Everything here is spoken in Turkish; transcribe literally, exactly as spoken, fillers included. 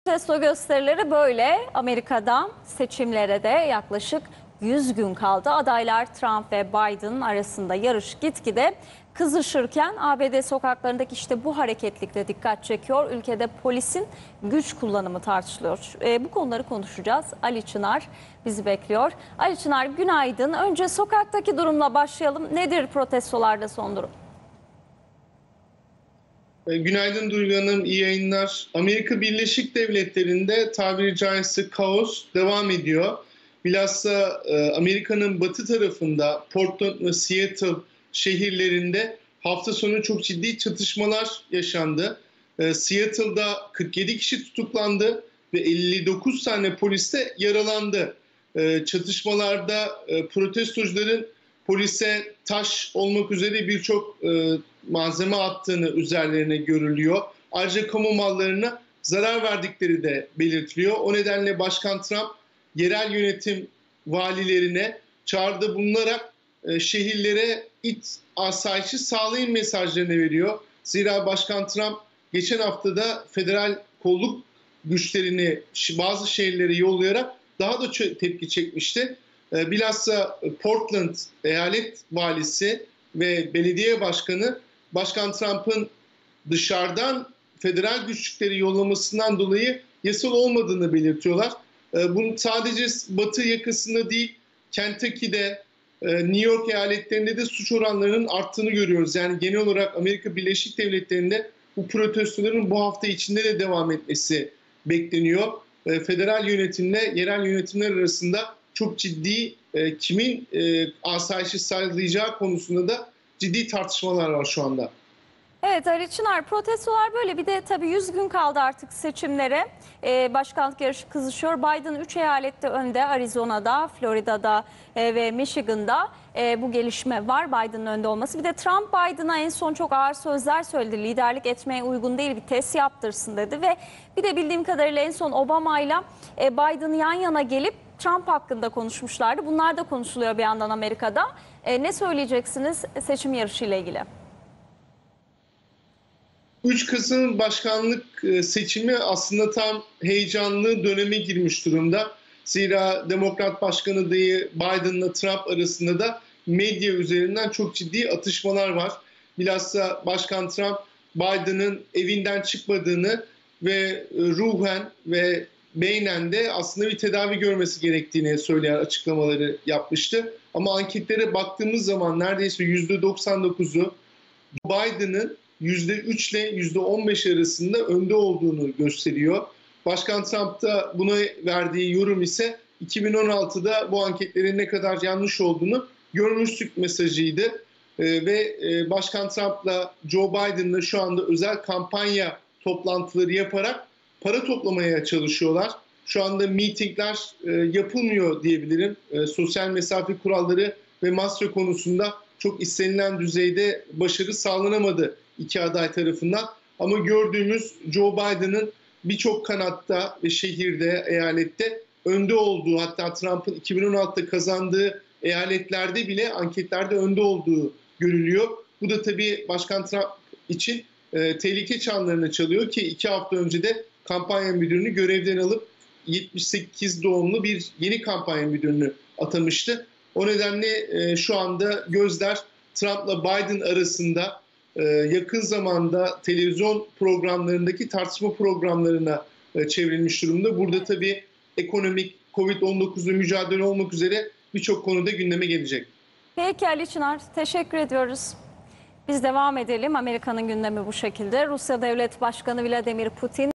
Protesto gösterileri böyle. Amerika'da seçimlere de yaklaşık yüz gün kaldı. Adaylar Trump ve Biden arasında yarış gitgide kızışırken A B D sokaklarındaki işte bu hareketlikle dikkat çekiyor. Ülkede polisin güç kullanımı tartışılıyor. E, bu konuları konuşacağız. Ali Çınar bizi bekliyor. Ali Çınar, günaydın. Önce sokaktaki durumla başlayalım. Nedir protestolarda son durum? Günaydın Duygu Hanım, iyi yayınlar. Amerika Birleşik Devletleri'nde tabiri caizse kaos devam ediyor. Bilhassa Amerika'nın batı tarafında Portland ve Seattle şehirlerinde hafta sonu çok ciddi çatışmalar yaşandı. Seattle'da kırk yedi kişi tutuklandı ve elli dokuz tane polis de yaralandı. Çatışmalarda protestocuların polise taş olmak üzere birçok e, malzeme attığını üzerlerine görülüyor. Ayrıca kamu mallarına zarar verdikleri de belirtiliyor. O nedenle Başkan Trump yerel yönetim valilerine çağrıda bulunarak e, şehirlere it asayişi sağlayın mesajlarını veriyor. Zira Başkan Trump geçen haftada federal kolluk güçlerini bazı şehirlere yollayarak daha da tepki çekmişti. Bilhassa Portland eyalet valisi ve belediye başkanı Başkan Trump'ın dışarıdan federal güçlükleri yollamasından dolayı yasal olmadığını belirtiyorlar. Bunun sadece batı yakasında değil, Kentucky'de, New York eyaletlerinde de suç oranlarının arttığını görüyoruz. Yani genel olarak Amerika Birleşik Devletleri'nde bu protestoların bu hafta içinde de devam etmesi bekleniyor. Federal yönetimle yerel yönetimler arasında çok ciddi e, kimin e, asayişi sağlayacağı konusunda da ciddi tartışmalar var şu anda. Evet Ali Çınar, protestolar böyle. Bir de tabii yüz gün kaldı artık seçimlere. Ee, başkanlık yarışı kızışıyor. Biden üç eyalette önde. Arizona'da, Florida'da e, ve Michigan'da e, bu gelişme var. Biden'ın önde olması. Bir de Trump Biden'a en son çok ağır sözler söyledi. Liderlik etmeye uygun değil, bir test yaptırsın dedi. Ve bir de bildiğim kadarıyla en son Obama'yla e, Biden yan yana gelip Trump hakkında konuşmuşlardı. Bunlar da konuşuluyor bir yandan Amerika'da. E, ne söyleyeceksiniz seçim yarışıyla ilgili? üç Kasım başkanlık seçimi aslında tam heyecanlı döneme girmiş durumda. Zira Demokrat Başkan adayı Biden'la Trump arasında da medya üzerinden çok ciddi atışmalar var. Bilhassa Başkan Trump Biden'ın evinden çıkmadığını ve ruhen ve beynen de aslında bir tedavi görmesi gerektiğini söyleyen açıklamaları yapmıştı. Ama anketlere baktığımız zaman neredeyse yüzde doksan dokuzu Biden'ın yüzde üç ile yüzde on beş arasında önde olduğunu gösteriyor. Başkan Trump da buna verdiği yorum ise iki bin on altıda bu anketlerin ne kadar yanlış olduğunu görmüştük mesajıydı. Ee, ve e, Başkan Trump'la Joe Biden'la şu anda özel kampanya toplantıları yaparak para toplamaya çalışıyorlar. Şu anda mitingler e, yapılmıyor diyebilirim. E, sosyal mesafe kuralları ve maske konusunda çok istenilen düzeyde başarı sağlanamadı iki aday tarafından. Ama gördüğümüz Joe Biden'ın birçok kanatta ve şehirde, eyalette önde olduğu, hatta Trump'ın iki bin on altıda kazandığı eyaletlerde bile anketlerde önde olduğu görülüyor. Bu da tabii Başkan Trump için e, tehlike çanlarını çalıyor ki iki hafta önce de kampanya müdürünü görevden alıp yetmiş sekiz doğumlu bir yeni kampanya müdürünü atamıştı. O nedenle e, şu anda gözler Trump'la Biden arasında e, yakın zamanda televizyon programlarındaki tartışma programlarına e, çevrilmiş durumda. Burada tabii ekonomik, kovid on dokuzla mücadele olmak üzere birçok konuda gündeme gelecek. Peki Ali Çınar, teşekkür ediyoruz. Biz devam edelim. Amerika'nın gündemi bu şekilde. Rusya Devlet Başkanı Vladimir Putin